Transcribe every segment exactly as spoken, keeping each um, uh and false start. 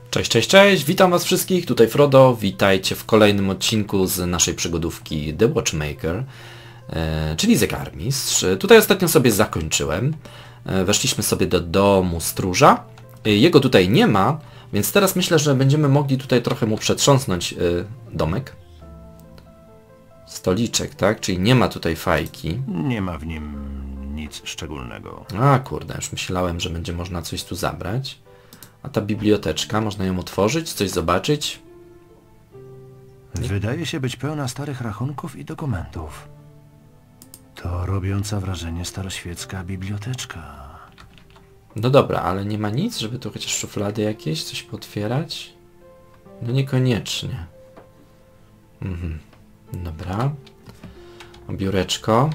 Cześć, cześć, cześć, witam was wszystkich, tutaj Frodo, witajcie w kolejnym odcinku z naszej przygodówki The Watchmaker, e, czyli zegarmistrz. Tutaj ostatnio sobie zakończyłem, e, weszliśmy sobie do domu stróża, e, jego tutaj nie ma, więc teraz myślę, że będziemy mogli tutaj trochę mu przetrząsnąć e, domek. Stoliczek, tak, czyli nie ma tutaj fajki. Nie ma w nim nic szczególnego. A kurde, już myślałem, że będzie można coś tu zabrać. A ta biblioteczka, można ją otworzyć, coś zobaczyć? Wydaje się być pełna starych rachunków i dokumentów. To robiąca wrażenie staroświecka biblioteczka. No dobra, ale nie ma nic, żeby tu chociaż szuflady jakieś, coś potwierać? No niekoniecznie. Mhm. Dobra. Biureczko.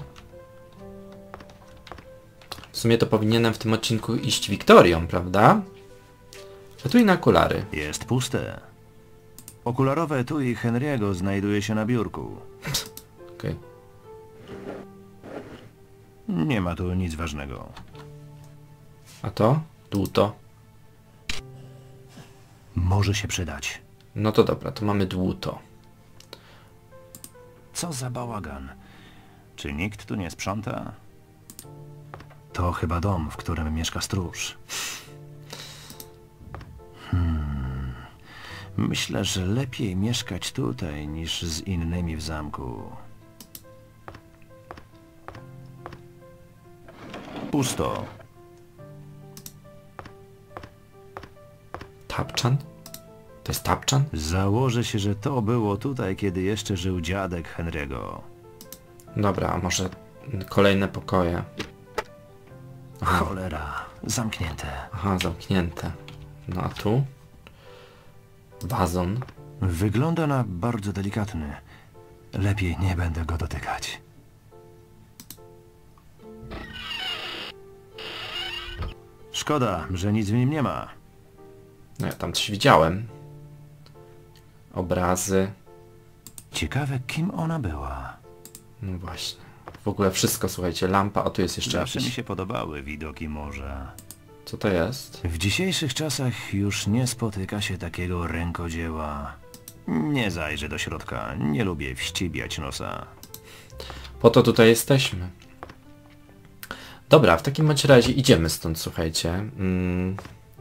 W sumie to powinienem w tym odcinku iść Wiktorią, prawda? A tu i na okulary. Jest puste. Okularowe etui Henry'ego znajduje się na biurku. Okej. Nie ma tu nic ważnego. A to? Dłuto. Może się przydać. No to dobra, to mamy dłuto. Co za bałagan. Czy nikt tu nie sprząta? To chyba dom, w którym mieszka stróż. Hmm. Myślę, że lepiej mieszkać tutaj niż z innymi w zamku. Pusto. Tapczan? To jest tapczan? Założę się, że to było tutaj, kiedy jeszcze żył dziadek Henry'ego. Dobra, a może kolejne pokoje? Aha, Cholera, zamknięte. aha, zamknięte. No a tu? Wazon. Wygląda na bardzo delikatny. Lepiej nie będę go dotykać. Szkoda, że nic w nim nie ma. No ja tam coś widziałem. Obrazy. Ciekawe, kim ona była. No właśnie. W ogóle wszystko, słuchajcie, lampa, a tu jest jeszcze Zawsze mi jakiś... się podobały widoki morza. Co to jest? W dzisiejszych czasach już nie spotyka się takiego rękodzieła. Nie zajrzę do środka, nie lubię wścibiać nosa. Po to tutaj jesteśmy. Dobra, w takim bądź razie idziemy stąd, słuchajcie. Mm.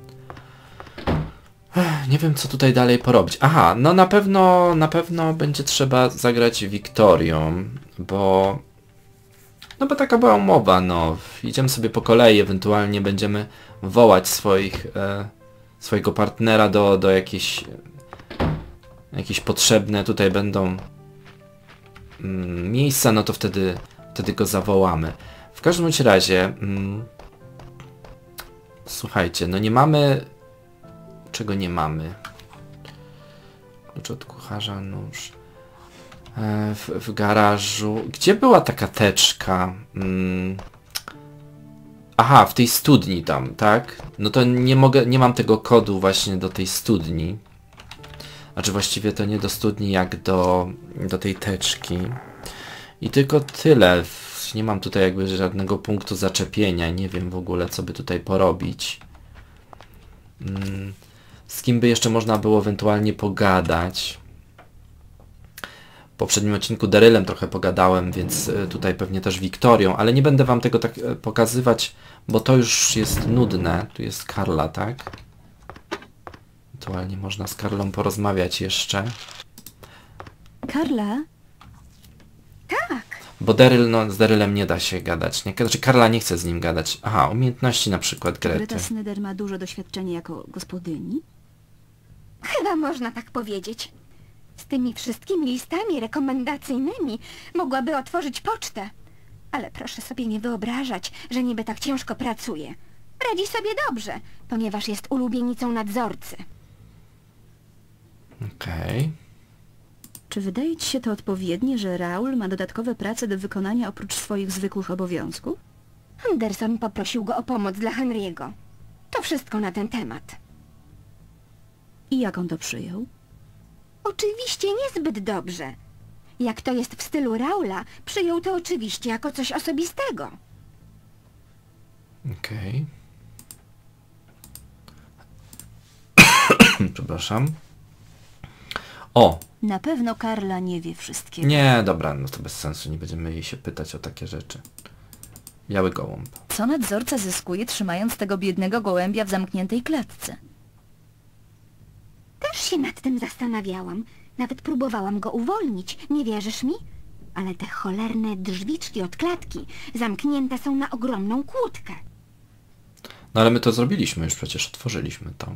Ech, nie wiem, co tutaj dalej porobić. Aha, no na pewno, na pewno będzie trzeba zagrać Wiktorią, bo... No bo taka była umowa, no. Idziemy sobie po kolei, ewentualnie będziemy wołać swoich, e, swojego partnera do, do jakieś, jakieś potrzebne tutaj będą mm, miejsca, no to wtedy, wtedy go zawołamy. W każdym bądź razie, mm, słuchajcie, no nie mamy... Czego nie mamy? Klucz od kucharza, nóż... W, w garażu. Gdzie była taka teczka? Hmm. Aha, w tej studni tam, tak? No to nie mogę, nie mam tego kodu właśnie do tej studni. Znaczy właściwie to nie do studni, jak do, do tej teczki. I tylko tyle. Nie mam tutaj jakby żadnego punktu zaczepienia. Nie wiem w ogóle, co by tutaj porobić. Hmm. Z kim by jeszcze można było ewentualnie pogadać? W poprzednim odcinku Darylem trochę pogadałem, więc tutaj pewnie też Wiktorią, ale nie będę wam tego tak pokazywać, bo to już jest nudne. Tu jest Karla, tak? Ewentualnie można z Karlą porozmawiać jeszcze. Karla? Tak. Bo Daryl, no z Darylem nie da się gadać. Nie? Znaczy Karla nie chce z nim gadać. Aha, umiejętności na przykład Grety. Greta Snyder ma dużo doświadczenia jako gospodyni? Chyba można tak powiedzieć. Z tymi wszystkimi listami rekomendacyjnymi mogłaby otworzyć pocztę. Ale proszę sobie nie wyobrażać, że niby tak ciężko pracuje. Radzi sobie dobrze, ponieważ jest ulubienicą nadzorcy. Okej. Okay. Czy wydaje ci się to odpowiednie, że Raul ma dodatkowe prace do wykonania oprócz swoich zwykłych obowiązków? Henderson poprosił go o pomoc dla Henry'ego. To wszystko na ten temat. I jak on to przyjął? Oczywiście niezbyt dobrze. Jak to jest w stylu Raula, przyjął to oczywiście jako coś osobistego. Okej. Okay. Przepraszam. O! Na pewno Karla nie wie wszystkiego. Nie, dobra, no to bez sensu. Nie będziemy jej się pytać o takie rzeczy. Biały gołąb. Co nadzorca zyskuje, trzymając tego biednego gołębia w zamkniętej klatce? Też się nad tym zastanawiałam. Nawet próbowałam go uwolnić. Nie wierzysz mi? Ale te cholerne drzwiczki od klatki zamknięte są na ogromną kłódkę. No ale my to zrobiliśmy już, przecież otworzyliśmy to.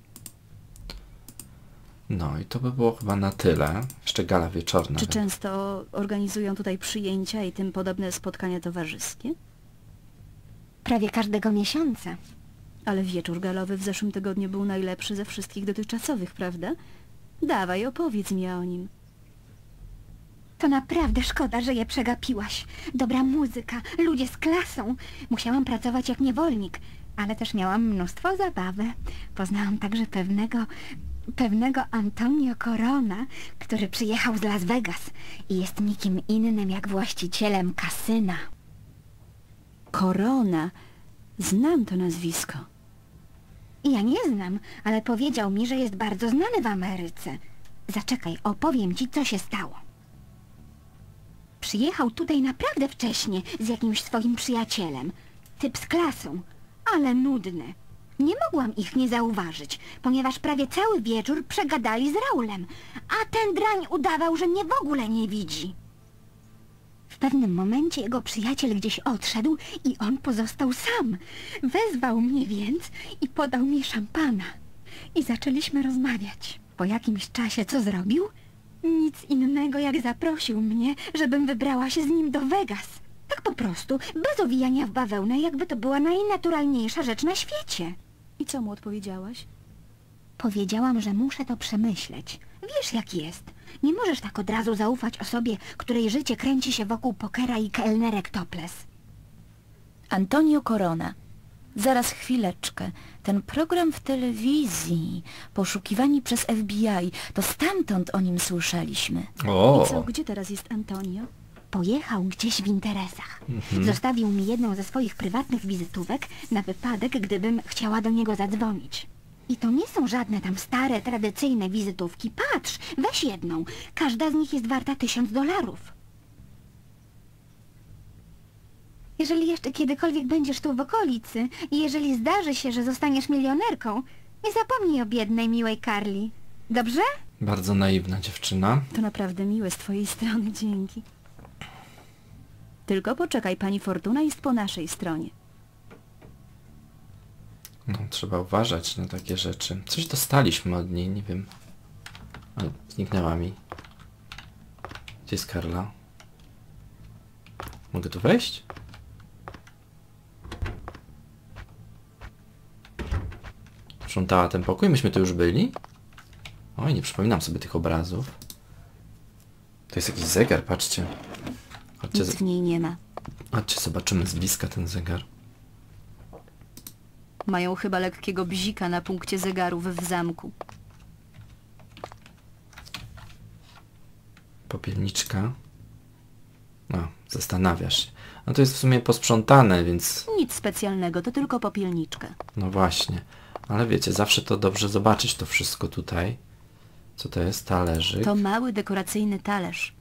No i to by było chyba na tyle. Jeszcze gala wieczorna. Czy więc- często organizują tutaj przyjęcia i tym podobne spotkania towarzyskie? Prawie każdego miesiąca. Ale wieczór galowy w zeszłym tygodniu był najlepszy ze wszystkich dotychczasowych, prawda? Dawaj, opowiedz mi o nim. To naprawdę szkoda, że je przegapiłaś. Dobra muzyka, ludzie z klasą. Musiałam pracować jak niewolnik, ale też miałam mnóstwo zabawy. Poznałam także pewnego... pewnego Antonio Corona, który przyjechał z Las Vegas i jest nikim innym jak właścicielem kasyna. Corona. Znam to nazwisko. Ja nie znam, ale powiedział mi, że jest bardzo znany w Ameryce. Zaczekaj, opowiem ci, co się stało. Przyjechał tutaj naprawdę wcześnie z jakimś swoim przyjacielem. Typ z klasą, ale nudny. Nie mogłam ich nie zauważyć, ponieważ prawie cały wieczór przegadali z Raulem, a ten drań udawał, że mnie w ogóle nie widzi. W pewnym momencie jego przyjaciel gdzieś odszedł i on pozostał sam. Wezwał mnie więc i podał mi szampana. I zaczęliśmy rozmawiać. Po jakimś czasie co zrobił? Nic innego jak zaprosił mnie, żebym wybrała się z nim do Vegas. Tak po prostu, bez owijania w bawełnę, jakby to była najnaturalniejsza rzecz na świecie. I co mu odpowiedziałaś? Powiedziałam, że muszę to przemyśleć. Wiesz jak jest. Nie możesz tak od razu zaufać osobie, której życie kręci się wokół pokera i kelnerek topless. Antonio Corona. Zaraz chwileczkę. Ten program w telewizji, poszukiwani przez F B I, to stamtąd o nim słyszeliśmy. O! I co, gdzie teraz jest Antonio? Pojechał gdzieś w interesach. Zostawił mi jedną ze swoich prywatnych wizytówek na wypadek, gdybym chciała do niego zadzwonić. I to nie są żadne tam stare, tradycyjne wizytówki. Patrz, weź jedną. Każda z nich jest warta tysiąc dolarów. Jeżeli jeszcze kiedykolwiek będziesz tu w okolicy i jeżeli zdarzy się, że zostaniesz milionerką, nie zapomnij o biednej, miłej Carly. Dobrze? Bardzo naiwna dziewczyna. To naprawdę miłe z twojej strony, dzięki. Tylko poczekaj, pani Fortuna jest po naszej stronie. No, trzeba uważać na takie rzeczy. Coś dostaliśmy od niej, nie wiem. Ale zniknęła mi. Gdzie jest Karla? Mogę tu wejść? Sprzątała ten pokój? Myśmy tu już byli? Oj, nie przypominam sobie tych obrazów. To jest jakiś zegar, patrzcie. Chodźcie, Nic w niej nie ma. chodźcie zobaczymy z bliska ten zegar. Mają chyba lekkiego bzika na punkcie zegarów w zamku. Popielniczka. No, zastanawiasz się. No to jest w sumie posprzątane, więc... Nic specjalnego, to tylko popielniczka. No właśnie. Ale wiecie, zawsze to dobrze zobaczyć to wszystko tutaj. Co to jest? Talerzyk. To mały dekoracyjny talerz.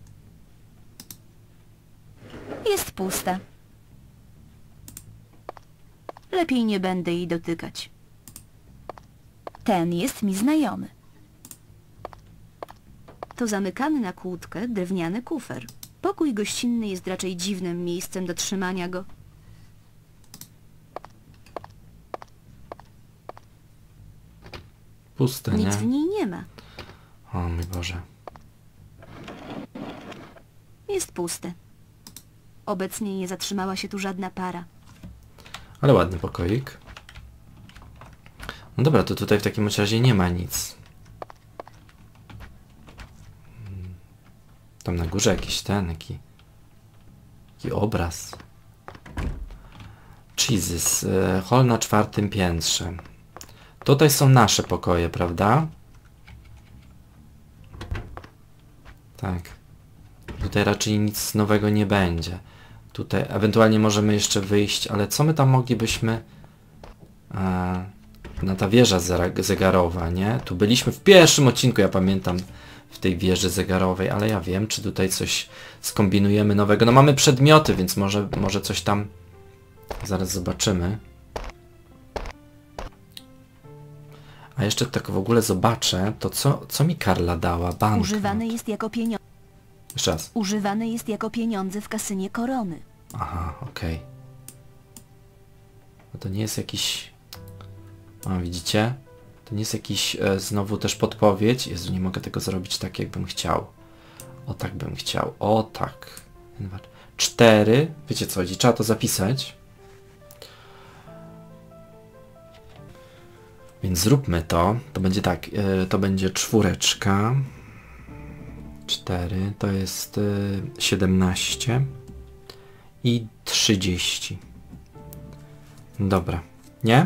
Jest pusta. Lepiej nie będę jej dotykać. Ten jest mi znajomy. To zamykany na kłódkę drewniany kufer. Pokój gościnny jest raczej dziwnym miejscem do trzymania go. Puste, nie? Nic w niej nie ma. O mój Boże. Jest puste. Obecnie nie zatrzymała się tu żadna para. Ale ładny pokoik. No dobra, to tutaj w takim razie nie ma nic. Hmm. Tam na górze jakiś ten, jaki... Jaki obraz. Jesus. e, Hol na czwartym piętrze. Tutaj są nasze pokoje, prawda? Tak. Tutaj raczej nic nowego nie będzie. Tutaj ewentualnie możemy jeszcze wyjść, ale co my tam moglibyśmy... E, na ta wieża zera- zegarowa, nie? Tu byliśmy w pierwszym odcinku, ja pamiętam, w tej wieży zegarowej, ale ja wiem, czy tutaj coś skombinujemy nowego. No mamy przedmioty, więc może, może coś tam zaraz zobaczymy. A jeszcze tak w ogóle zobaczę, to co, co mi Karla dała? Bank. Używany jest jako pieniądze. Jeszcze raz. Używany jest jako pieniądze w kasynie korony. Aha, okej. Okay. No to nie jest jakiś... O, widzicie? To nie jest jakiś e, znowu też podpowiedź. Jezu, nie mogę tego zrobić tak, jakbym chciał. O, tak bym chciał. O, tak. Cztery. Wiecie co chodzi? Trzeba to zapisać. Więc zróbmy to. To będzie tak. E, to będzie czwóreczka. Cztery. To jest e, siedemnaście. I trzydzieści. Dobra. Nie?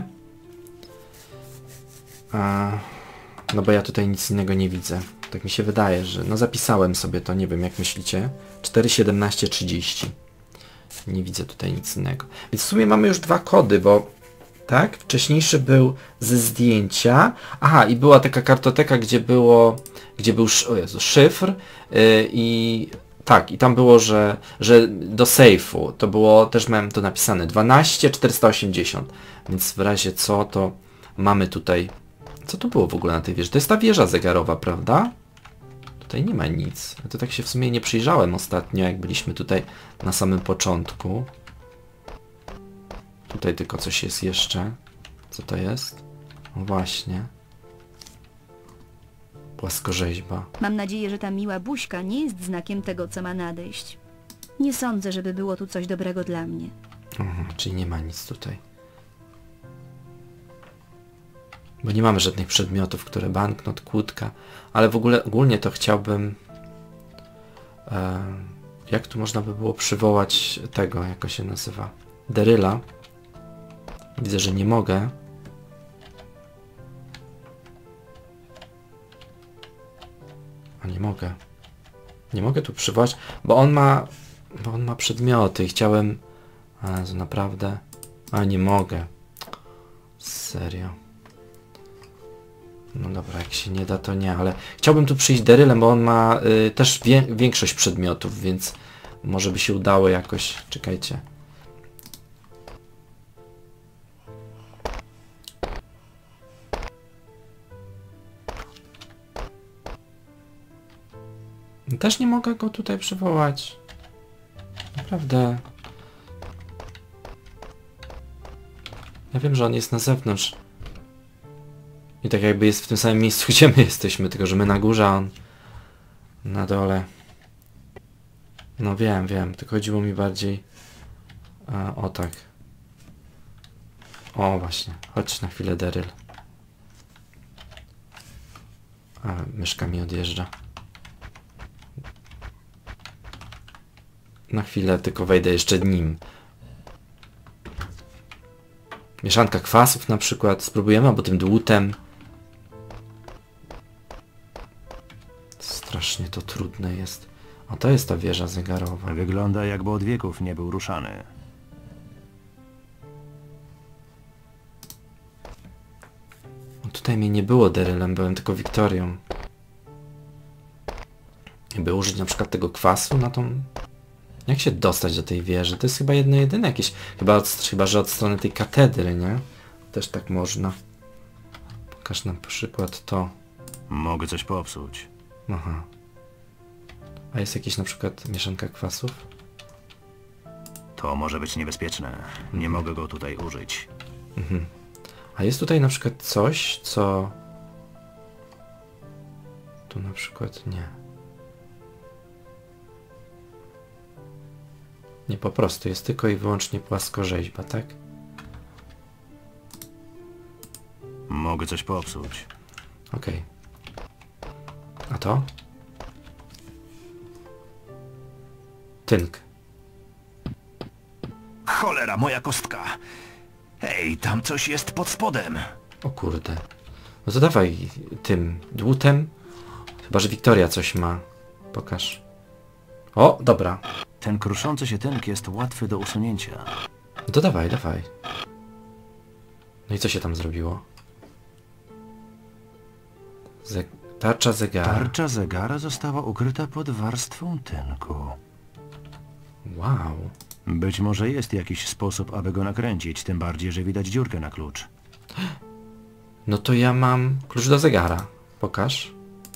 A, no bo ja tutaj nic innego nie widzę. Tak mi się wydaje, że... No zapisałem sobie to, nie wiem jak myślicie. cztery, siedemnaście, trzydzieści. Nie widzę tutaj nic innego. Więc w sumie mamy już dwa kody, bo... Tak? Wcześniejszy był ze zdjęcia. Aha, i była taka kartoteka, gdzie było... Gdzie był... O Jezu, szyfr. Yy, I... Tak, i tam było, że, że do sejfu. To było... Też miałem to napisane. dwanaście czterysta osiemdziesiąt. Więc w razie co, to mamy tutaj... Co to było w ogóle na tej wieży? To jest ta wieża zegarowa, prawda? Tutaj nie ma nic. Ja to tak się w sumie nie przyjrzałem ostatnio, jak byliśmy tutaj na samym początku. Tutaj tylko coś jest jeszcze. Co to jest? No właśnie. Płaskorzeźba. Mam nadzieję, że ta miła buźka nie jest znakiem tego, co ma nadejść. Nie sądzę, żeby było tu coś dobrego dla mnie. Mhm, czyli nie ma nic tutaj. Bo nie mamy żadnych przedmiotów, które banknot, kłódka, ale w ogóle ogólnie to chciałbym... E, jak tu można by było przywołać tego, jak się nazywa? Deryla. Widzę, że nie mogę. A nie mogę. Nie mogę tu przywołać, bo on ma... Bo on ma przedmioty i chciałem... A, to naprawdę... A nie mogę. Serio. No dobra, jak się nie da, to nie, ale chciałbym tu przyjść Derylem, bo on ma y, też wie, większość przedmiotów, więc może by się udało jakoś... Czekajcie. Też nie mogę go tutaj przywołać. Naprawdę. Ja wiem, że on jest na zewnątrz. I tak jakby jest w tym samym miejscu, gdzie my jesteśmy, tylko że my na górze, a on na dole. No wiem, wiem, tylko chodziło mi bardziej a, o tak. O właśnie, chodź na chwilę, Deryl. A myszka mi odjeżdża. Na chwilę tylko wejdę jeszcze nim. Mieszanka kwasów na przykład. Spróbujemy, albo tym dłutem. Strasznie to trudne jest. A to jest ta wieża zegarowa. Wygląda, jakby od wieków nie był ruszany. No tutaj mnie nie było Derylem, byłem tylko Wiktorią. By użyć na przykład tego kwasu na tą... Jak się dostać do tej wieży? To jest chyba jedno jedyne jakieś... Chyba, od, chyba że od strony tej katedry, nie? Też tak można. Pokaż nam przykład to. Mogę coś popsuć. Aha. A jest jakieś na przykład mieszanka kwasów? To może być niebezpieczne. Nie mogę go tutaj użyć. Mhm. A jest tutaj na przykład coś, co... Tu na przykład nie. Nie, po prostu jest tylko i wyłącznie płaskorzeźba, tak? Mogę coś popsuć. Okej. A to? Tynk. Cholera, moja kostka! Hej, tam coś jest pod spodem. O kurde. No to dawaj tym dłutem. Chyba że Wiktoria coś ma. Pokaż. O, dobra. Ten kruszący się tynk jest łatwy do usunięcia. No to dawaj, dawaj. No i co się tam zrobiło? Ze tarcza zegara. Tarcza zegara została ukryta pod warstwą tynku. Wow. Być może jest jakiś sposób, aby go nakręcić, tym bardziej, że widać dziurkę na klucz. No to ja mam klucz do zegara. Pokaż.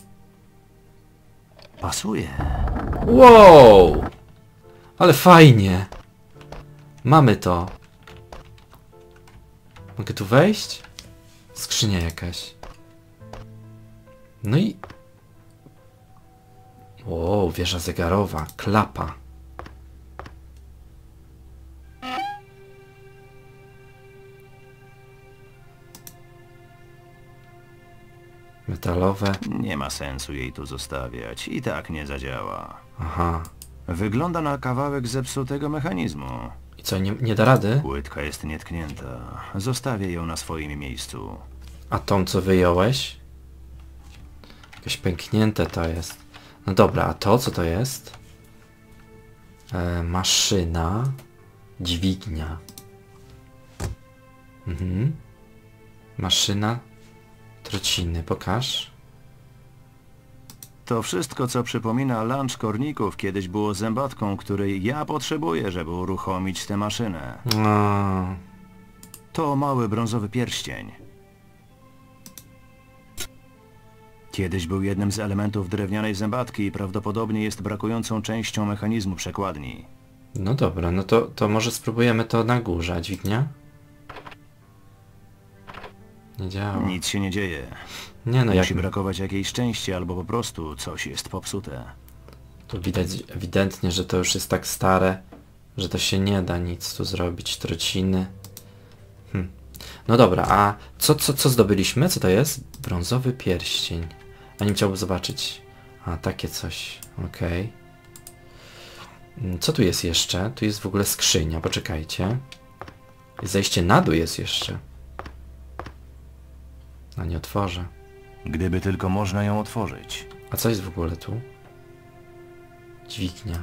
Pasuje. Wow! Ale fajnie. Mamy to. Mogę tu wejść? Skrzynia jakaś. No i... Wow, wieża zegarowa. Klapa. Metalowe. Nie ma sensu jej tu zostawiać. I tak nie zadziała. Aha. Wygląda na kawałek zepsutego mechanizmu. I co, nie, nie da rady? Płytka jest nietknięta. Zostawię ją na swoim miejscu. A tą, co wyjąłeś? Jakieś pęknięte to jest. No dobra, a to co to jest? E, maszyna. Dźwignia. Mhm. Maszyna. Trociny, pokaż. To wszystko, co przypomina lunch korników, kiedyś było zębatką, której ja potrzebuję, żeby uruchomić tę maszynę. A, To mały brązowy pierścień. Kiedyś był jednym z elementów drewnianej zębatki i prawdopodobnie jest brakującą częścią mechanizmu przekładni. no dobra, no to, to może spróbujemy to na górze. A dźwignia? Nie działa. Nic się nie dzieje. Nie no, jak Musi brakować jakiejś części, albo po prostu coś jest popsute. tu widać ewidentnie, że to już jest tak stare, że to się nie da nic tu zrobić. Trociny. Hm. No dobra, a co, co, co zdobyliśmy? Co to jest? Brązowy pierścień. A nie chciałbym zobaczyć. A, takie coś. Okej. Okay. Co tu jest jeszcze? Tu jest w ogóle skrzynia, poczekajcie. Zejście na dół jest jeszcze. A nie otworzę. Gdyby tylko można ją otworzyć. A co jest w ogóle tu? Dźwignia.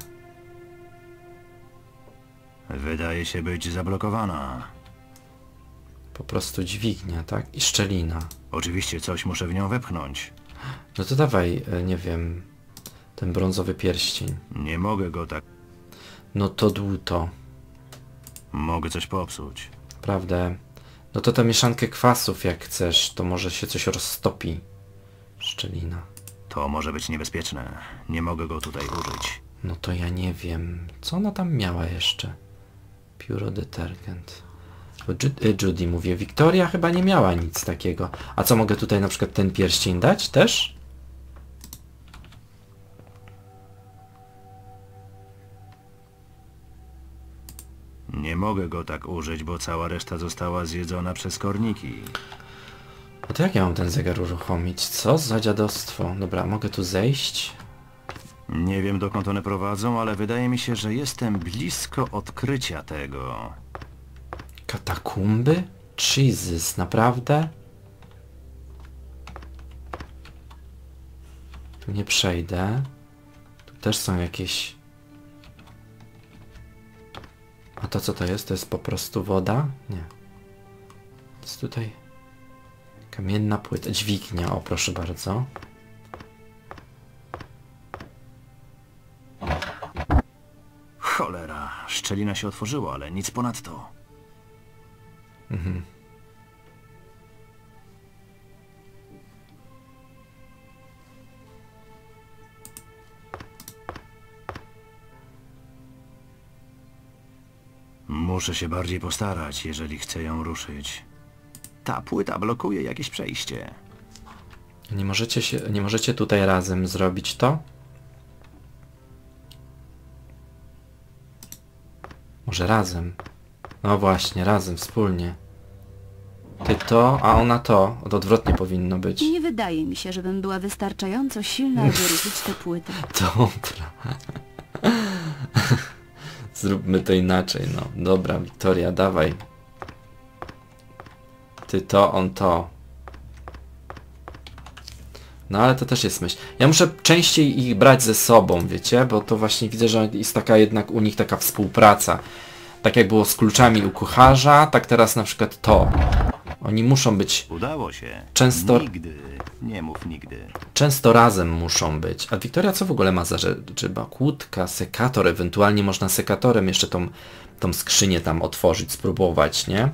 Wydaje się być zablokowana. Po prostu dźwignia, tak? I szczelina. Oczywiście coś muszę w nią wepchnąć. No to dawaj, e, nie wiem, ten brązowy pierścień. Nie mogę go tak... No to dłuto, Mogę coś popsuć. prawda? No to tę mieszankę kwasów, jak chcesz, to może się coś roztopi. Szczelina. To może być niebezpieczne. Nie mogę go tutaj użyć. No to ja nie wiem. Co ona tam miała jeszcze? Pióro detergent. Bo Ju- y, Judy mówię, Wiktoria chyba nie miała nic takiego. A co, mogę tutaj na przykład ten pierścień dać też? Nie mogę go tak użyć, bo cała reszta została zjedzona przez korniki. No to jak ja mam ten zegar uruchomić? Co za dziadostwo? Dobra, mogę tu zejść? Nie wiem, dokąd one prowadzą, ale wydaje mi się, że jestem blisko odkrycia tego. Katakumby? Jesus, naprawdę? Tu nie przejdę. Tu też są jakieś... A to co to jest? To jest po prostu woda? Nie. To jest tutaj... Kamienna płyta. Dźwignia, o proszę bardzo. Cholera, szczelina się otworzyła, ale nic ponadto. Mhm. Muszę się bardziej postarać, jeżeli chcę ją ruszyć. Ta płyta blokuje jakieś przejście. Nie możecie się, nie możecie tutaj razem zrobić to? Może razem? No właśnie, razem, wspólnie. Ty to, a ona to. To odwrotnie powinno być. Nie wydaje mi się, żebym była wystarczająco silna, aby ruszyć tę płytę. Dobra. Zróbmy to inaczej, no. Dobra, Wiktoria, dawaj. Ty to, on to. No ale to też jest myśl. Ja muszę częściej ich brać ze sobą, wiecie? Bo to właśnie widzę, że jest taka jednak u nich taka współpraca. Tak jak było z kluczami u kucharza, tak teraz na przykład to. Oni muszą być Udało się. często... Nigdy nie mów nigdy. Często razem muszą być. A Wiktoria co w ogóle ma za rzeczy? Kłódka, sekator, ewentualnie można sekatorem jeszcze tą, tą skrzynię tam otworzyć, spróbować, nie?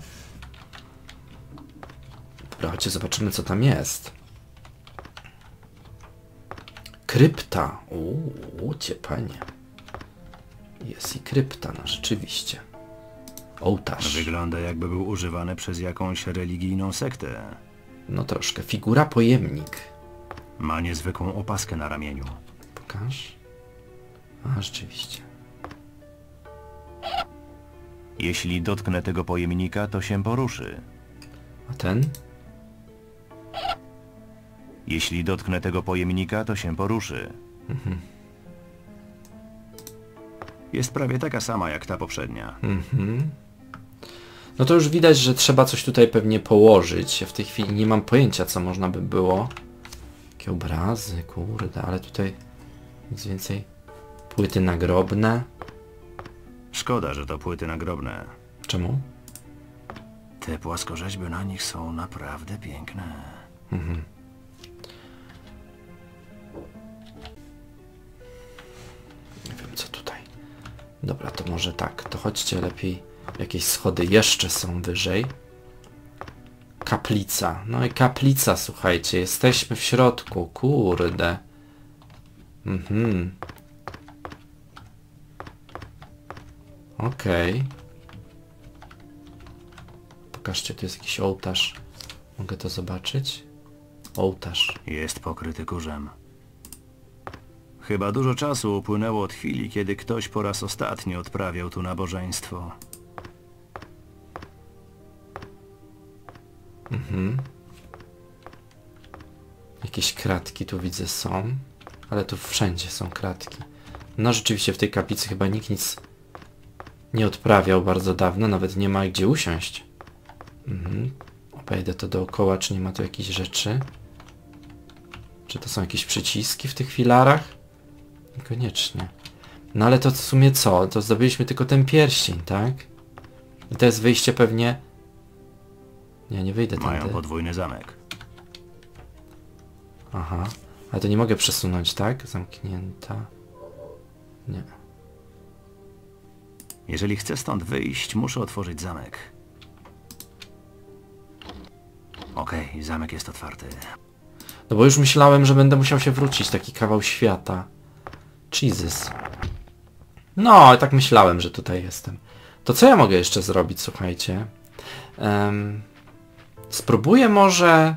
Dobra, chodźcie, zobaczymy co tam jest. Krypta. Uuu, cie panie. Jest i krypta, no rzeczywiście. Ołtarz. Wygląda jakby był używany przez jakąś religijną sektę. No troszkę. Figura pojemnik. Ma niezwykłą opaskę na ramieniu. Pokaż. A, rzeczywiście. Jeśli dotknę tego pojemnika, to się poruszy. A ten? Jeśli dotknę tego pojemnika, to się poruszy. Mhm. Jest prawie taka sama jak ta poprzednia. Mhm. No to już widać, że trzeba coś tutaj pewnie położyć. Ja w tej chwili nie mam pojęcia, co można by było. Jakie obrazy, kurde, ale tutaj nic więcej. Płyty nagrobne. Szkoda, że to płyty nagrobne. Czemu? Te płaskorzeźby na nich są naprawdę piękne. Mhm. Nie wiem, co tutaj. Dobra, to może tak. To chodźcie lepiej. Jakieś schody jeszcze są wyżej. Kaplica. No i kaplica, słuchajcie. Jesteśmy w środku. Kurde. Mhm. Okej. Okay. Pokażcie, tu jest jakiś ołtarz. Mogę to zobaczyć? Ołtarz. Jest pokryty kurzem. Chyba dużo czasu upłynęło od chwili, kiedy ktoś po raz ostatni odprawiał tu nabożeństwo. Mhm. Jakieś kratki tu widzę są. Ale tu wszędzie są kratki. No rzeczywiście w tej kaplicy chyba nikt nic nie odprawiał bardzo dawno. Nawet nie ma gdzie usiąść. Mhm. Obejdę to dookoła, czy nie ma tu jakichś rzeczy. Czy to są jakieś przyciski w tych filarach? Niekoniecznie. No ale to w sumie co? To zdobyliśmy tylko ten pierścień, tak? I to jest wyjście pewnie... Nie, nie wyjdę Mają tędy. podwójny zamek. Aha. Ale to nie mogę przesunąć, tak? Zamknięta. Nie. Jeżeli chcę stąd wyjść, muszę otworzyć zamek. Okej, okay, zamek jest otwarty. No bo już myślałem, że będę musiał się wrócić. Taki kawał świata. Jesus. No, tak myślałem, że tutaj jestem. To co ja mogę jeszcze zrobić, słuchajcie? Um, spróbuję może...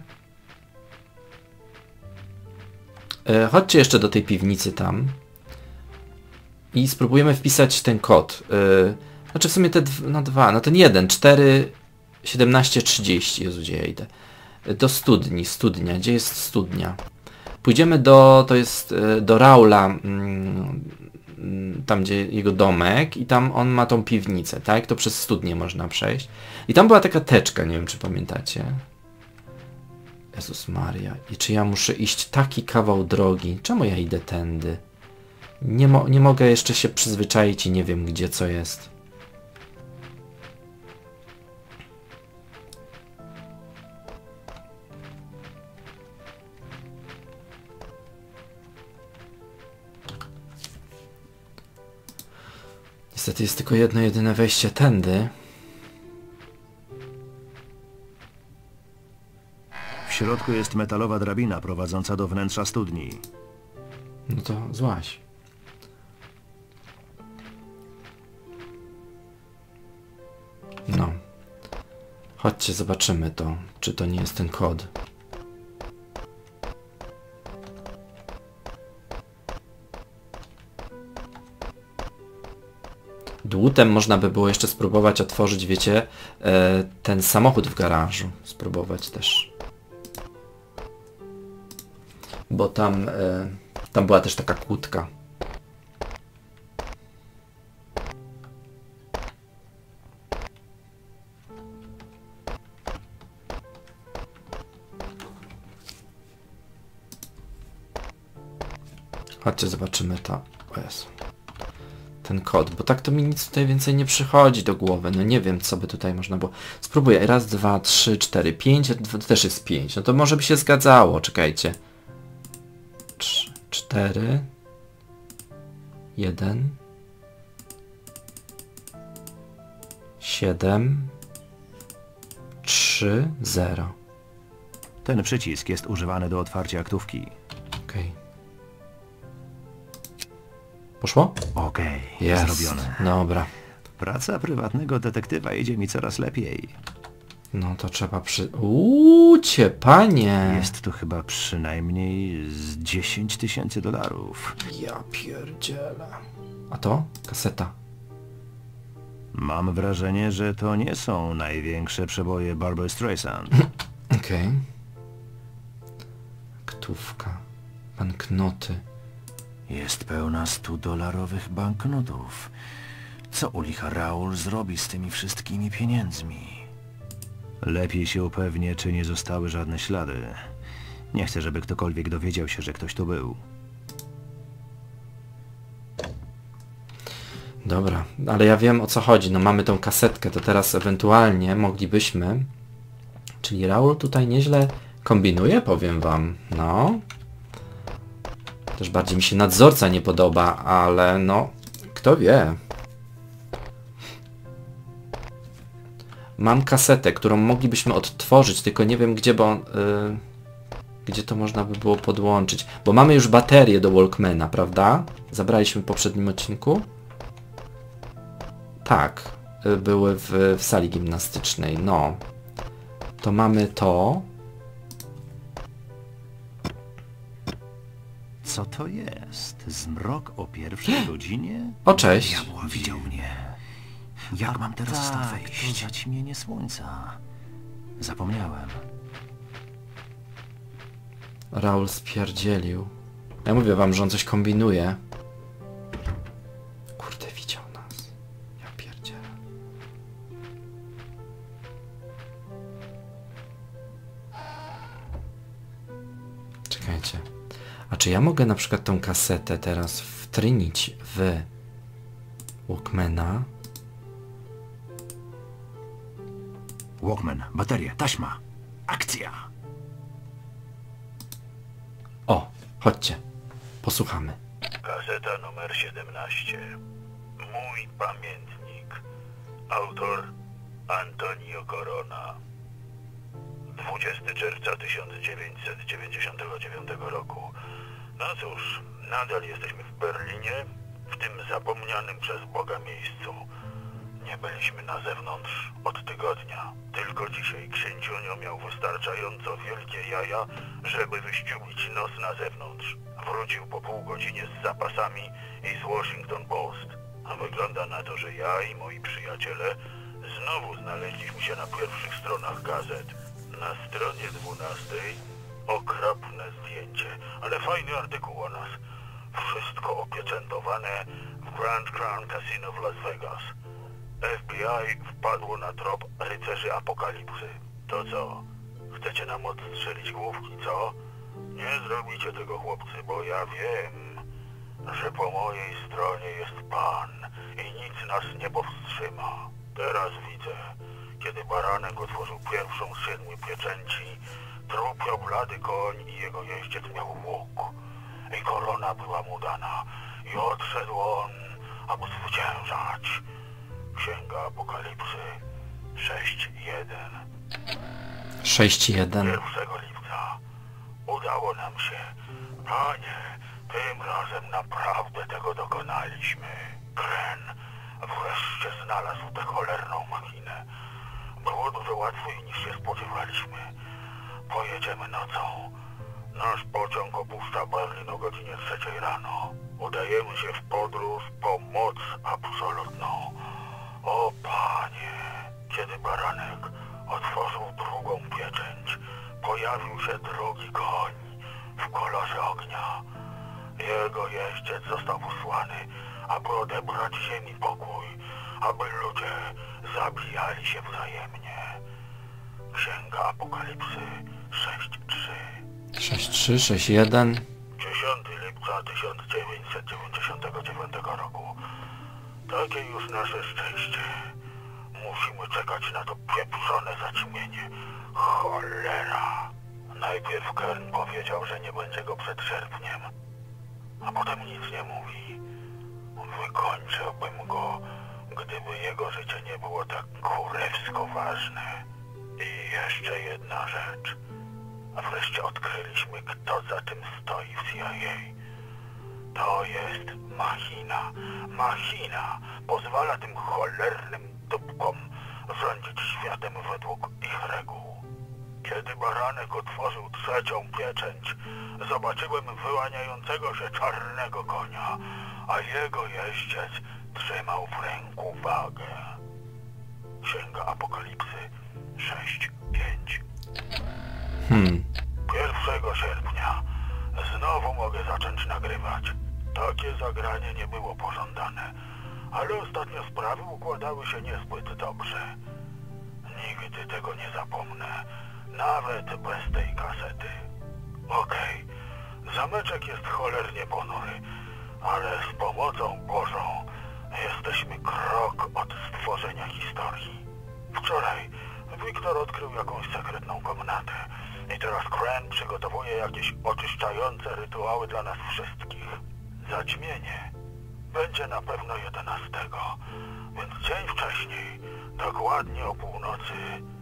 E, chodźcie jeszcze do tej piwnicy tam. I spróbujemy wpisać ten kod. E, znaczy w sumie te dwa, no dwa, no ten jeden, cztery, siedemnaście, trzydzieści. Jezu, gdzie ja idę? Do studni, studnia. Gdzie jest studnia? Pójdziemy do, to jest do Raula, mm, tam gdzie jego domek i tam on ma tą piwnicę, tak? To przez studnię można przejść. I tam była taka teczka, nie wiem czy pamiętacie. Jezus Maria. I czy ja muszę iść taki kawał drogi? Czemu ja idę tędy? Nie, mo nie mogę jeszcze się przyzwyczaić i nie wiem gdzie co jest. Niestety jest tylko jedno jedyne wejście tędy. W środku jest metalowa drabina prowadząca do wnętrza studni. No to złaź. No. Chodźcie, zobaczymy to. Czy to nie jest ten kod. Dłutem można by było jeszcze spróbować otworzyć, wiecie, e, ten samochód w garażu. Spróbować też. Bo tam, e, tam była też taka kłódka. Chodźcie, zobaczymy to. O Jezu. ten kod, bo tak to mi nic tutaj więcej nie przychodzi do głowy. No nie wiem, co by tutaj można było. Spróbuję. Raz, dwa, trzy, cztery, pięć. To też jest pięć. No to może by się zgadzało. Czekajcie. Trzy, cztery. Jeden. Siedem. Trzy, zero. Ten przycisk jest używany do otwarcia aktówki. Okej. Okay. Poszło? Okej, okay, jest zrobione. Dobra. Praca prywatnego detektywa idzie mi coraz lepiej. No to trzeba przy... Ucie, panie! Jest tu chyba przynajmniej z dziesięć tysięcy dolarów. Ja pierdzielę. A to? Kaseta. Mam wrażenie, że to nie są największe przeboje Barbry Streisand. Okej. Okay. Aktówka. Banknoty. Jest pełna stodolarowych banknotów. Co u licha Raul zrobi z tymi wszystkimi pieniędzmi? Lepiej się upewnię, czy nie zostały żadne ślady. Nie chcę, żeby ktokolwiek dowiedział się, że ktoś tu był. Dobra, ale ja wiem, o co chodzi. No mamy tą kasetkę, to teraz ewentualnie moglibyśmy... Czyli Raul tutaj nieźle kombinuje, powiem wam. No. Też bardziej mi się nadzorca nie podoba, ale no... Kto wie. Mam kasetę, którą moglibyśmy odtworzyć, tylko nie wiem gdzie, bo... Yy, gdzie to można by było podłączyć. Bo mamy już baterię do Walkmana, prawda? Zabraliśmy w poprzednim odcinku. Tak. Yy, były w, w sali gimnastycznej, no. To mamy to. Co to jest? Zmrok o pierwszej godzinie? O, cześć. Diabła widział mnie. Jak mam teraz stąd wejść? To zaćmienie słońca. Zapomniałem. Raul spierdzielił. Ja mówię wam, że on coś kombinuje. Kurde, widział nas. Ja pierdzielę. Czekajcie. A czy ja mogę na przykład tą kasetę teraz wtrynić w Walkmana? Walkman, bateria, taśma. Akcja! O, chodźcie. Posłuchamy. Kaseta numer siedemnaście. Mój pamiętnik. Autor Antonio Corona. dwudziestego czerwca tysiąc dziewięćset dziewięćdziesiątego dziewiątego roku. No cóż, nadal jesteśmy w Berlinie, w tym zapomnianym przez Boga miejscu. Nie byliśmy na zewnątrz od tygodnia. Tylko dzisiaj księciunio miał wystarczająco wielkie jaja, żeby wyściubić nos na zewnątrz. Wrócił po pół godzinie z zapasami i z Washington Post. A wygląda na to, że ja i moi przyjaciele znowu znaleźliśmy się na pierwszych stronach gazet. Na stronie dwunastej okropne zdjęcie, ale fajny artykuł o nas. Wszystko opieczętowane w Grand Crown Casino w Las Vegas. F B I wpadło na trop rycerzy apokalipsy. To co? Chcecie nam odstrzelić główki, co? Nie zrobicie tego, chłopcy, bo ja wiem, że po mojej stronie jest Pan i nic nas nie powstrzyma. Teraz widzę, kiedy baranek otworzył pierwszą z siedmiu pieczęci, trupiał blady koń i jego jeździec miał łuk. I korona była mu dana. I odszedł on, aby zwyciężać. Księga Apokalipsy sześć jeden. sześć jeden. pierwszego lipca. Udało nam się. Panie, tym razem naprawdę tego dokonaliśmy. Kren wreszcie znalazł tę cholerną machinę. Było dużo łatwiej niż się spodziewaliśmy. Pojedziemy nocą. Nasz pociąg opuszcza Berlin o godzinie trzeciej rano. Udajemy się w podróż po moc absolutną. O Panie, kiedy baranek otworzył drugą pieczęć, pojawił się drugi koń w kolorze ognia. Jego jeździec został wysłany, aby odebrać ziemi pokój, aby ludzie zabijali się wzajemnie. Księga Apokalipsy sześć trzy. sześć trzy, sześć jeden. dziesiątego lipca tysiąc dziewięćset dziewięćdziesiątego dziewiątego roku. Takie już nasze szczęście. Musimy czekać na to pieprzone zaćmienie. Cholera. Najpierw Kern powiedział, że nie będzie go przed sierpniem, a potem nic nie mówi. Wykończyłbym go, gdyby jego życie nie było tak kurewsko ważne. I jeszcze jedna rzecz. Wreszcie odkryliśmy, kto za tym stoi w C I A. To jest machina. Machina pozwala tym cholernym dupkom rządzić światem według ich reguł. Kiedy baranek otworzył trzecią pieczęć, zobaczyłem wyłaniającego się czarnego konia, a jego jeździec trzymał w ręku wagę. Księga Apokalipsy sześć pięć. Hmm. pierwszego sierpnia znowu mogę zacząć nagrywać. Takie zagranie nie było pożądane, ale ostatnio sprawy układały się niezbyt dobrze. Nigdy tego nie zapomnę, nawet bez tej kasety. Okej, zameczek jest cholernie ponury, ale z pomocą Bożą jesteśmy krok od stworzenia historii. Wczoraj Wiktor odkrył jakąś sekretną komnatę i teraz Kren przygotowuje jakieś oczyszczające rytuały dla nas wszystkich. Zaćmienie będzie na pewno jedenastego, więc dzień wcześniej, dokładnie o północy,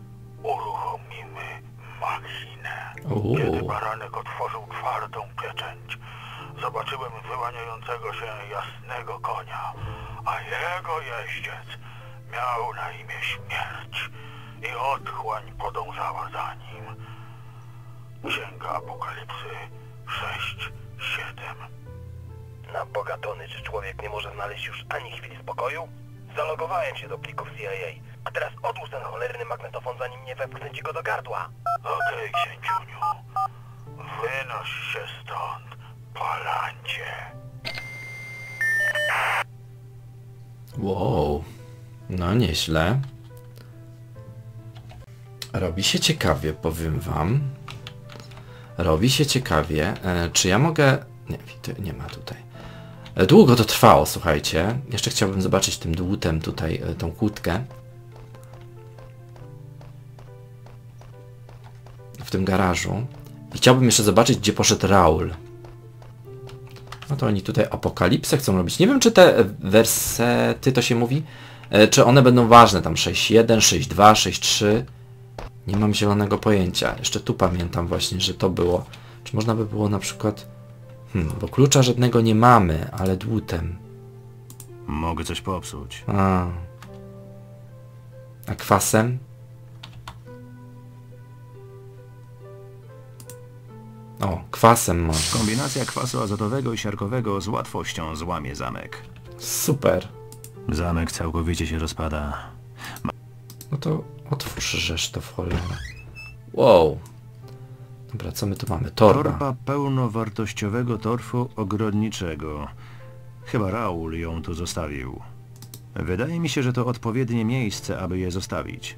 uruchomimy machinę. Uuu. Kiedy baranek otworzył czwartą pieczęć, zobaczyłem wyłaniającego się jasnego konia, a jego jeździec miał na imię Śmierć i otchłań podążała za nim. Księga Apokalipsy sześć siedem. Na bogatony, czy człowiek nie może znaleźć już ani chwili spokoju? Zalogowałem się do plików C I A, a teraz odłóż ten cholerny magnetofon, zanim nie wepchnę ci go do gardła. Okej, księciuniu. Wynoś się stąd, palancie. Wow. No nieźle. Robi się ciekawie, powiem wam. Robi się ciekawie. E, czy ja mogę... Nie, nie ma tutaj. E, długo to trwało, słuchajcie. Jeszcze chciałbym zobaczyć tym dłutem tutaj, e, tą kłódkę. W tym garażu. I chciałbym jeszcze zobaczyć, gdzie poszedł Raul. No to oni tutaj apokalipsę chcą robić. Nie wiem, czy te wersety, to się mówi, e, czy one będą ważne. Tam sześć jeden, sześć dwa, sześć trzy. Nie mam zielonego pojęcia. Jeszcze tu pamiętam właśnie, że to było. Czy można by było na przykład... Hmm, bo klucza żadnego nie mamy, ale dłutem. Mogę coś popsuć. A, A kwasem? O, kwasem można. Kombinacja kwasu azotowego i siarkowego z łatwością złamie zamek. Super. Zamek całkowicie się rozpada. No to otwórz rzecz to w cholerę. Wow. Dobra, co my tu mamy? Torba. Torba pełnowartościowego torfu ogrodniczego. Chyba Raul ją tu zostawił. Wydaje mi się, że to odpowiednie miejsce, aby je zostawić.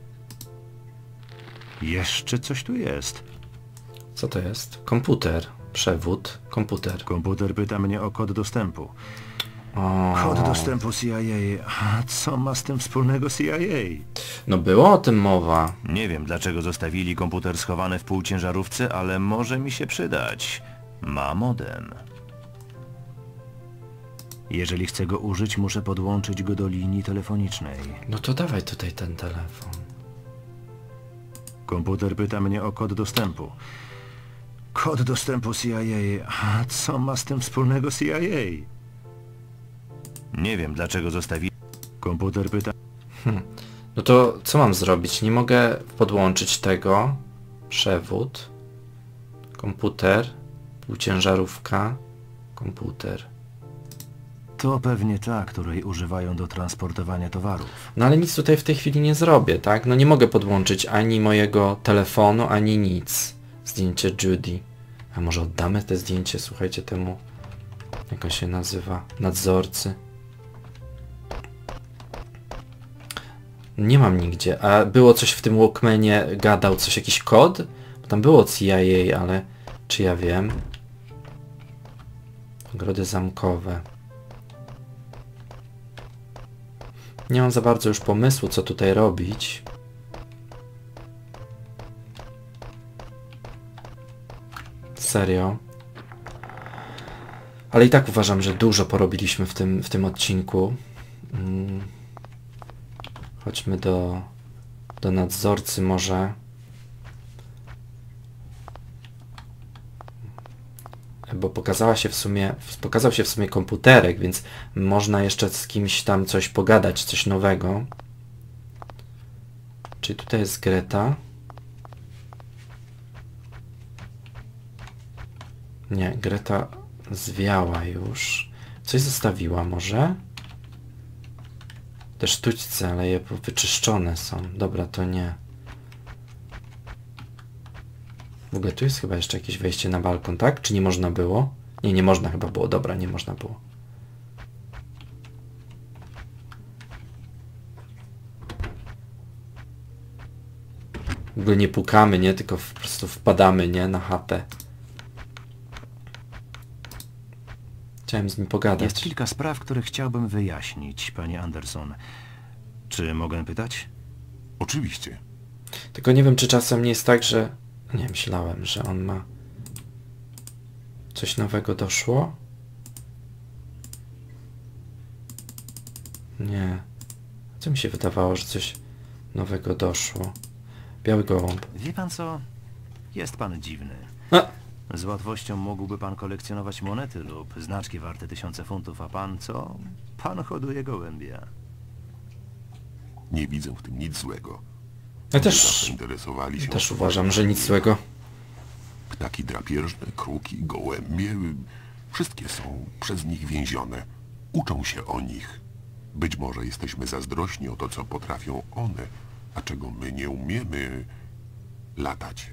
Jeszcze coś tu jest. Co to jest? Komputer. Przewód. Komputer. Komputer pyta mnie o kod dostępu. O. Kod dostępu C I A. A co ma z tym wspólnego C I A? No było o tym mowa. Nie wiem, dlaczego zostawili komputer schowany w półciężarówce, ale może mi się przydać. Ma modem. Jeżeli chcę go użyć, muszę podłączyć go do linii telefonicznej. No to dawaj tutaj ten telefon. Komputer pyta mnie o kod dostępu. Kod dostępu C I A. A co ma z tym wspólnego C I A? Nie wiem, dlaczego zostawili... Komputer pyta... Hmm. No to co mam zrobić? Nie mogę podłączyć tego. Przewód. Komputer. Półciężarówka. Komputer. To pewnie ta, której używają do transportowania towarów. No ale nic tutaj w tej chwili nie zrobię, tak? No nie mogę podłączyć ani mojego telefonu, ani nic. Zdjęcie Judy. A może oddamy te zdjęcie, słuchajcie, temu... Jak on się nazywa? Nadzorcy. Nie mam nigdzie. A było coś w tym Walkmanie, gadał coś, jakiś kod? Bo tam było C I A, ale czy ja wiem? Ogrody zamkowe. Nie mam za bardzo już pomysłu, co tutaj robić. Serio. Ale i tak uważam, że dużo porobiliśmy w tym, w tym odcinku. Hmm. Chodźmy do, do nadzorcy może. Bo pokazała się w sumie, pokazał się w sumie komputerek, więc można jeszcze z kimś tam coś pogadać, coś nowego. Czyli tutaj jest Greta. Nie, Greta zwiała już. Coś zostawiła może? Te sztućce, ale je wyczyszczone są. Dobra, to nie. W ogóle tu jest chyba jeszcze jakieś wejście na balkon, tak? Czy nie można było? Nie, nie można chyba było. Dobra, nie można było. W ogóle nie pukamy, nie? Tylko po prostu wpadamy, nie? Na chatę. Chciałem z nim pogadać. Jest kilka spraw, które chciałbym wyjaśnić, panie Anderson. Czy mogę pytać? Oczywiście. Tylko nie wiem, czy czasem nie jest tak, że... Nie, myślałem, że on ma... Coś nowego doszło? Nie. Co mi się wydawało, że coś nowego doszło? Biały gołąb. Wie pan co? Jest pan dziwny. A! Z łatwością mógłby pan kolekcjonować monety lub znaczki warte tysiące funtów, a pan co? Pan hoduje gołębia. Nie widzę w tym nic złego. Ja My też... zawsze interesowali się Też o uważam, że nic złego. Ptaki drapieżne, kruki, gołębie, wszystkie są przez nich więzione. Uczą się o nich. Być może jesteśmy zazdrośni o to, co potrafią one, a czego my nie umiemy latać.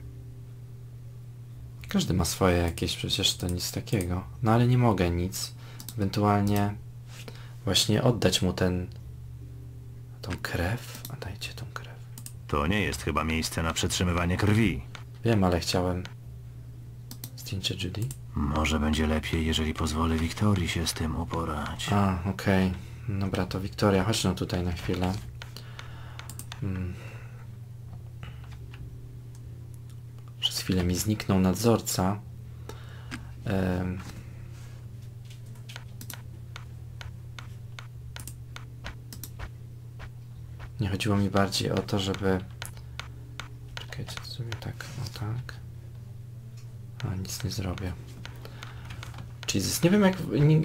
Każdy ma swoje jakieś, przecież to nic takiego. No ale nie mogę nic. Ewentualnie właśnie oddać mu ten... tą krew. A dajcie tą krew. To nie jest chyba miejsce na przetrzymywanie krwi. Wiem, ale chciałem... Zdjęcie Judy? Może będzie lepiej, jeżeli pozwolę Wiktorii się z tym uporać. A, okej. Okay. Dobra, to Wiktoria, chodź no tutaj na chwilę. Hmm. Przez chwilę mi zniknął nadzorca. Ehm. Nie chodziło mi bardziej o to, żeby... Czekajcie, to sobie tak, o tak. A, nic nie zrobię. Jesus, nie wiem jak... Nie...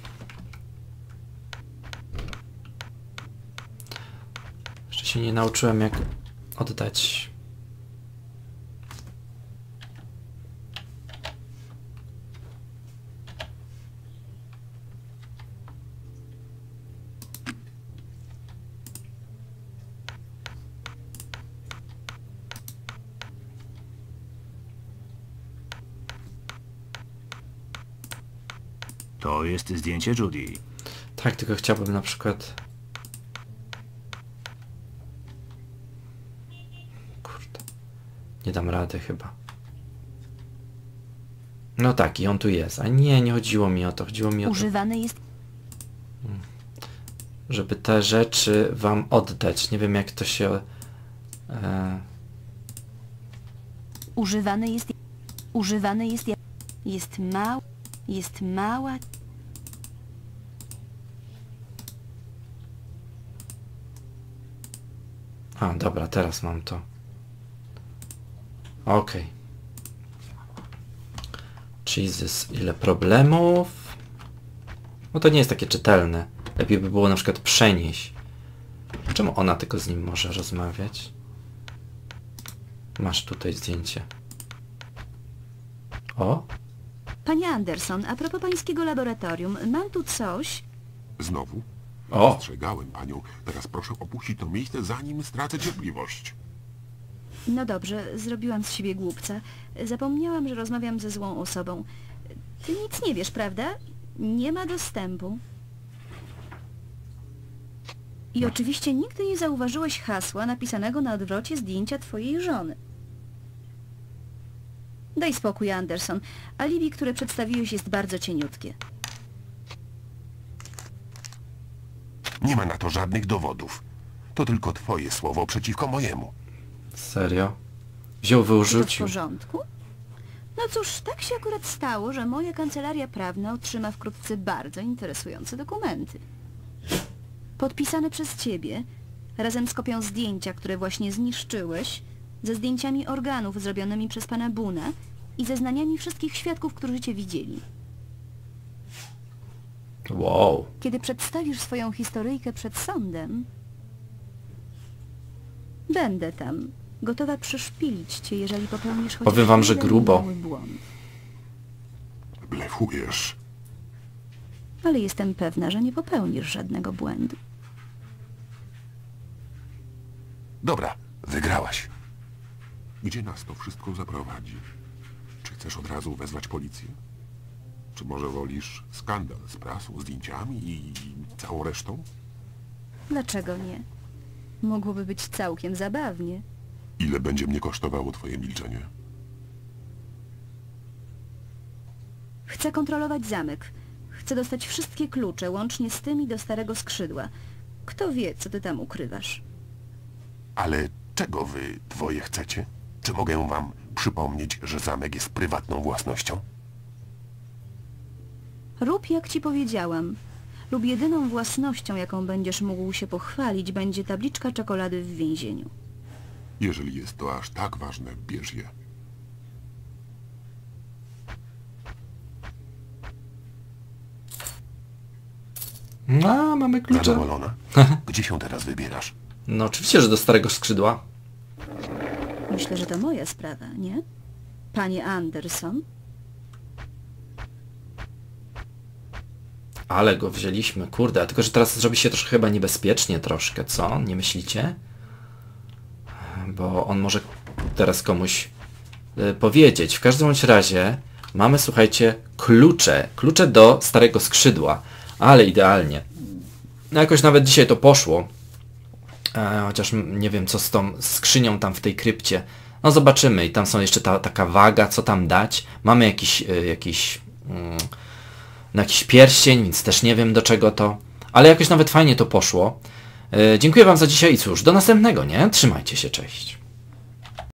Jeszcze się nie nauczyłem jak oddać... To jest zdjęcie Judy. Tak, tylko chciałbym na przykład... Kurde. Nie dam rady chyba. No tak, i on tu jest. A nie, nie chodziło mi o to. Chodziło mi o to, Używany jest... żeby te rzeczy wam oddać. Nie wiem jak to się... E... Używany jest... Używany jest... Jest mały... Jest mała... A, dobra, teraz mam to. Okej. Okay. Jesus, ile problemów. No to nie jest takie czytelne. Lepiej by było na przykład przenieść. Czemu ona tylko z nim może rozmawiać? Masz tutaj zdjęcie. O! Panie Anderson, a propos pańskiego laboratorium, mam tu coś... Znowu? O! Ostrzegałem panią. Teraz proszę opuścić to miejsce, zanim stracę cierpliwość. No dobrze, zrobiłam z siebie głupca. Zapomniałam, że rozmawiam ze złą osobą. Ty nic nie wiesz, prawda? Nie ma dostępu. I oczywiście nigdy nie zauważyłeś hasła napisanego na odwrocie zdjęcia twojej żony. Daj spokój, Anderson. Alibi, które przedstawiłeś, jest bardzo cieniutkie. Nie ma na to żadnych dowodów. To tylko twoje słowo przeciwko mojemu. Serio? Wziął, Czy to w wyrzucił. porządku? No cóż, tak się akurat stało, że moja kancelaria prawna otrzyma wkrótce bardzo interesujące dokumenty. Podpisane przez ciebie, razem z kopią zdjęcia, które właśnie zniszczyłeś, ze zdjęciami organów zrobionymi przez pana Boona i zeznaniami wszystkich świadków, którzy cię widzieli. Wow. Kiedy przedstawisz swoją historyjkę przed sądem, będę tam, gotowa przyszpilić cię, jeżeli popełnisz chociaż Powiem wam, że jeden grubo. mały błąd. Blefujesz. Ale jestem pewna, że nie popełnisz żadnego błędu. Dobra, wygrałaś. Gdzie nas to wszystko zaprowadzi? Czy chcesz od razu wezwać policję? Czy może wolisz skandal z prasą, zdjęciami i całą resztą? Dlaczego nie? Mogłoby być całkiem zabawnie. Ile będzie mnie kosztowało twoje milczenie? Chcę kontrolować zamek. Chcę dostać wszystkie klucze, łącznie z tymi do starego skrzydła. Kto wie, co ty tam ukrywasz? Ale czego wy dwoje chcecie? Czy mogę wam przypomnieć, że zamek jest prywatną własnością? Rób jak ci powiedziałam. Lub jedyną własnością, jaką będziesz mógł się pochwalić, będzie tabliczka czekolady w więzieniu. Jeżeli jest to aż tak ważne, bierz je. No, mamy klucze. Zadowolona? Gdzie się teraz wybierasz? No oczywiście, że do starego skrzydła. Myślę, że to moja sprawa, nie? Panie Anderson? Ale go wzięliśmy, kurde, a tylko, że teraz zrobi się troszkę chyba niebezpiecznie troszkę, co? Nie myślicie? Bo on może teraz komuś y, powiedzieć. W każdym bądź razie mamy, słuchajcie, klucze. Klucze do starego skrzydła. Ale idealnie. No jakoś nawet dzisiaj to poszło. E, chociaż nie wiem, co z tą skrzynią tam w tej krypcie. No zobaczymy. I tam są jeszcze ta, taka waga, co tam dać. Mamy jakiś, y, jakiś, mm, no jakiś pierścień, więc też nie wiem do czego to. Ale jakoś nawet fajnie to poszło. E, dziękuję wam za dzisiaj i cóż, do następnego, nie? Trzymajcie się, cześć.